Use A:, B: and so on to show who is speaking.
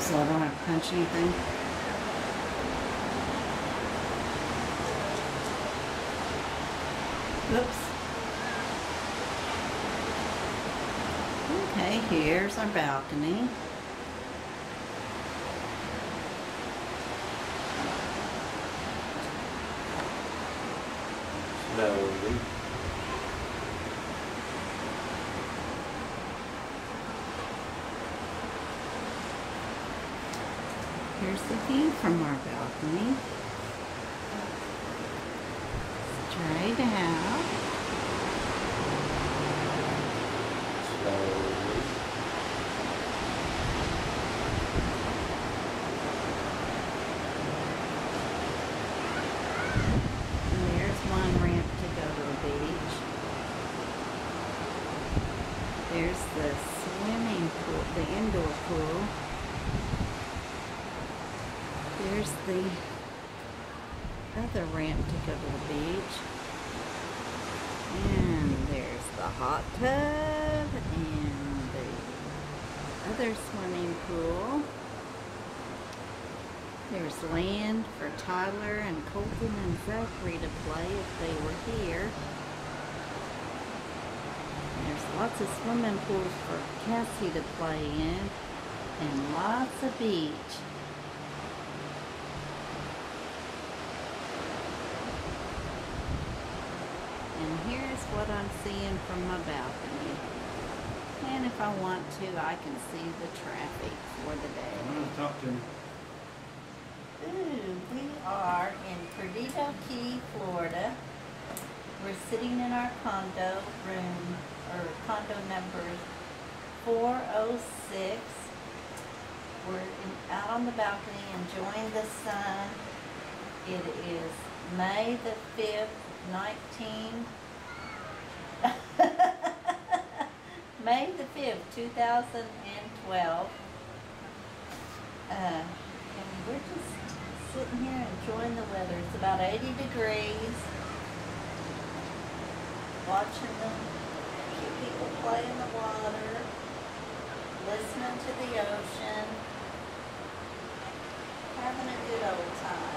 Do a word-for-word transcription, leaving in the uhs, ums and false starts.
A: so I don't have to punch anything. Oops. Okay, here's our balcony.
B: Slowly.
A: Here's the view from our balcony. Straight out.
B: Slowly.
A: And there's one ramp to go to the beach. There's the swimming pool, the indoor pool. There's the other ramp to go to the beach. And there's the hot tub and the other swimming pool. There's land for Tyler and Colton and Zachary to play if they were here. There's lots of swimming pools for Cassie to play in and lots of beach. And here's what I'm seeing from my balcony. And if I want to, I can see the traffic for the day.
C: I'm gonna talk to him.
A: Ooh, we are in Perdido Key, Florida. We're sitting in our condo room, or condo number four oh six. We're in, out on the balcony enjoying the sun. It is May the fifth, nineteen. May the fifth, two thousand twelve. Uh, and we're just sitting here enjoying the weather. It's about eighty degrees. Watching the cute people play in the water. Listening to the ocean. Having a good old time.